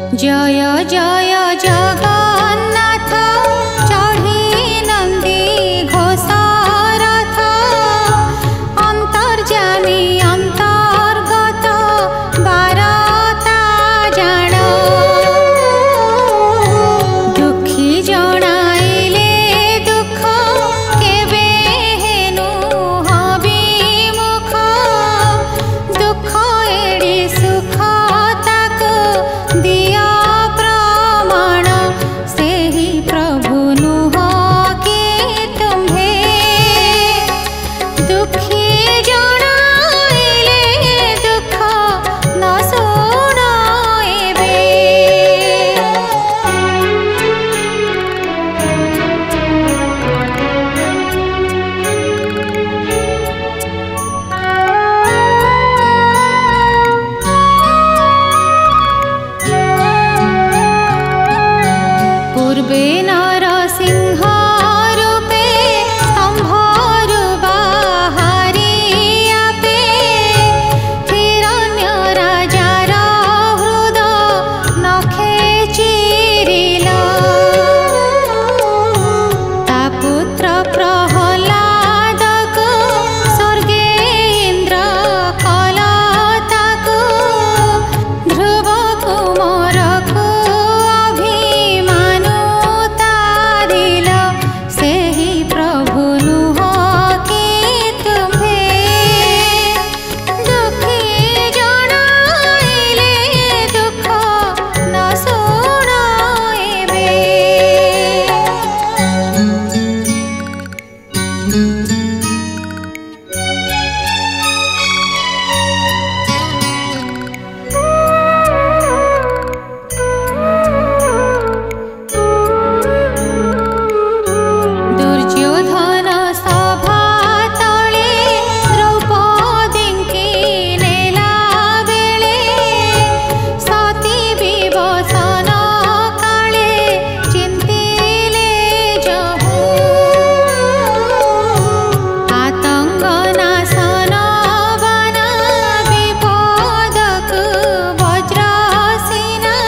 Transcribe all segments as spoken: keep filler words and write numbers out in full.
जय जय जगन्नाथ चढ़ी नंदी घोषरथ अंतर्जामी अंतर्गत बारता जान दुखी जणाइले दुख केबे हेनु हबी मुख दुख एड़ी सुख ताको दिया प्रमाण से ही प्रभु नुह के तुम्हे दुखी जणाइले दुख न शुणाइबे। पूर्वे नरसिंह रूपे स्तंभरु बाहारी आपे हिरण्य राजार हृद नखे चिरिला ता पुत्र प्रहलादको स्वर्गे इंद्र कलताको ध्रुव कुमारको अभिमानु तारिल से ही प्रभु नुह के तुम्हे दुखी जणाइले दुख न शुणाइबे। दुर्योधन सभा तले द्रौपदींकी नेला बेले सती विवसन काले चिंतिले जहु आतंक नाशन वन विपदक वज्रसेना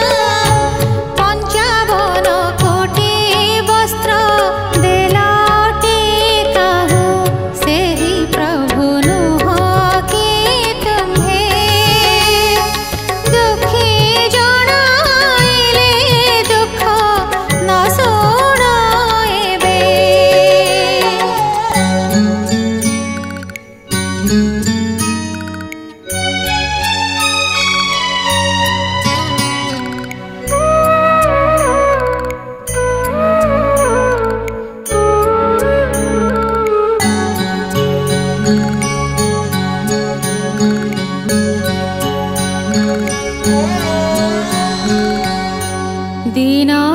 पंचावन कोटि वस्त्र देलटी कहु से ही प्रभु नुह के तुम्हे दुखी जणाइले दुख न शुणाइबे। दीना